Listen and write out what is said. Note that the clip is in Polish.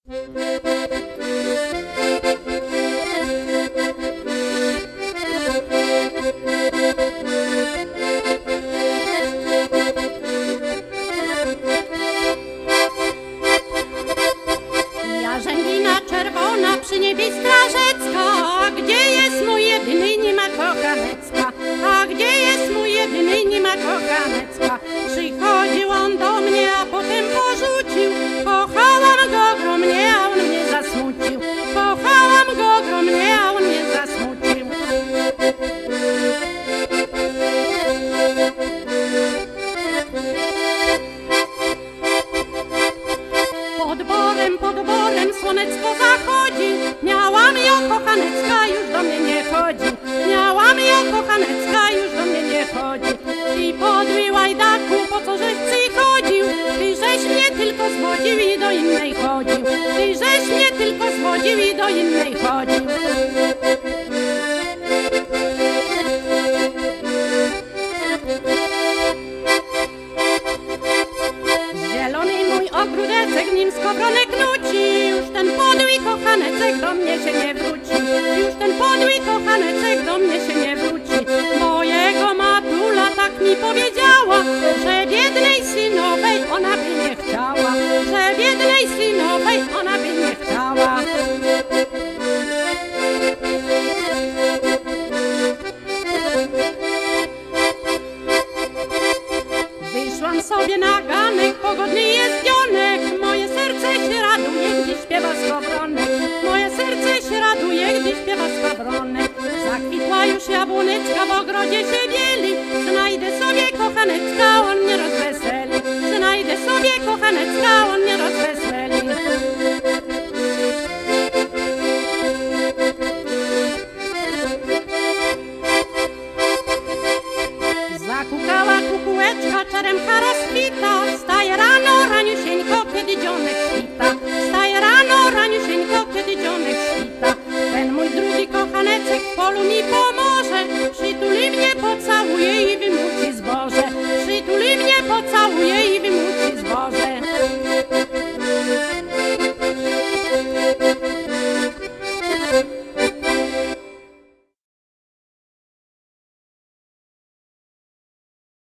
Jarzębina czerwona przy niebie strażecka, a gdzie jest mój jedyny, nie ma kochanecka? A gdzie jest mój jedyny, nie ma kochanecka? Przychodził on do mnie, a potem porzucił. Kochałam go ogromnie, a on mnie zasmucił. Kochałam go ogromnie, a on mnie zasmucił. Pod borem słoneczko zachodzi. Miałam ją kochanecka, już do mnie nie chodzi. Miałam ją kochanecka, już do mnie nie chodzi. Ty podły łajdaku, po co żeś przychodził? Ty żeś mnie tylko zwodził i do innej chodził. Ty żeś mnie tylko zwodził i do innej chodził. Zielony mój ogródeczek, nim skowronek nuci. Już ten podły kochanecek do mnie się nie wróci. Już ten podły kochanecek do mnie się nie wróci. Mojego matula tak mi powiedziała, że biednej synowej ona by nie chciała. Że biednej synowej ona by nie chciała. Wyszłam sobie na ganek, pogodny jest dzionek. Moje serce się raduje, gdy śpiewa skowronek. Moje serce się raduje, gdy śpiewa skowronek. Zakwitła już jabłoneczka, w ogrodzie się bieli. Znajdę sobie kochanecka, on mnie rozweseli. Znajdę sobie kochanecka,